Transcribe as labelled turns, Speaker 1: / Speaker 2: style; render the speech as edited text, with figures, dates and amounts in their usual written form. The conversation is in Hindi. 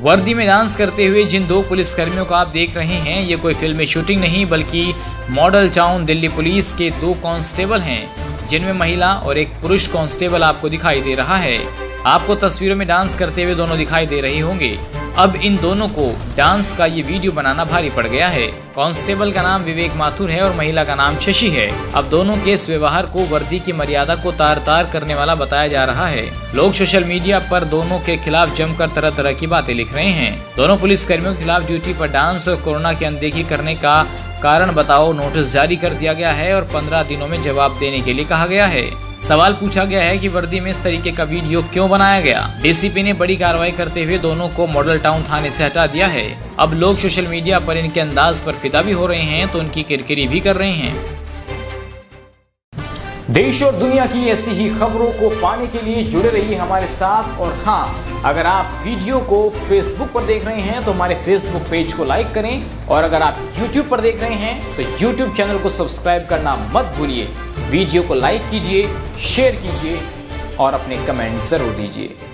Speaker 1: वर्दी में डांस करते हुए जिन दो पुलिसकर्मियों को आप देख रहे हैं, ये कोई फिल्मी शूटिंग नहीं बल्कि मॉडल टाउन दिल्ली पुलिस के दो कांस्टेबल हैं, जिनमें महिला और एक पुरुष कांस्टेबल आपको दिखाई दे रहा है। आपको तस्वीरों में डांस करते हुए दोनों दिखाई दे रहे होंगे। अब इन दोनों को डांस का ये वीडियो बनाना भारी पड़ गया है। कांस्टेबल का नाम विवेक माथुर है और महिला का नाम शशि है। अब दोनों के इस व्यवहार को वर्दी की मर्यादा को तार-तार करने वाला बताया जा रहा है। लोग सोशल मीडिया पर दोनों के खिलाफ जमकर तरह तरह की बातें लिख रहे हैं। दोनों पुलिसकर्मियों के खिलाफ ड्यूटी पर डांस और कोरोना की अनदेखी करने का कारण बताओ नोटिस जारी कर दिया गया है और 15 दिनों में जवाब देने के लिए कहा गया है। सवाल पूछा गया है कि वर्दी में इस तरीके का वीडियो क्यों बनाया गया। डीसीपी ने बड़ी कार्रवाई करते हुए दोनों को मॉडल टाउन थाने से हटा दिया है। अब लोग सोशल मीडिया पर इनके अंदाज पर फिदा भी हो रहे हैं तो उनकी किरकिरी भी कर रहे हैं। देश और दुनिया की ऐसी ही खबरों को पाने के लिए जुड़े रहिए हमारे साथ। और हाँ, अगर आप वीडियो को फेसबुक पर देख रहे हैं तो हमारे फेसबुक पेज को लाइक करें, और अगर आप यूट्यूब पर देख रहे हैं तो यूट्यूब चैनल को सब्सक्राइब करना मत भूलिए। वीडियो को लाइक कीजिए, शेयर कीजिए और अपने कमेंट जरूर दीजिए।